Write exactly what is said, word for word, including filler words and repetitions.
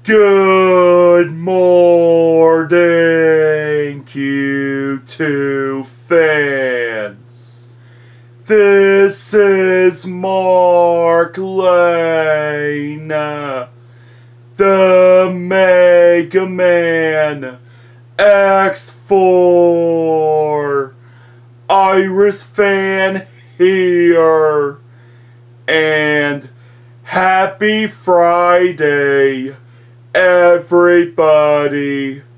Good morning, Q two fans. This is Mark Lane, the Mega Man X four Iris fan here, and happy Friday, everybody.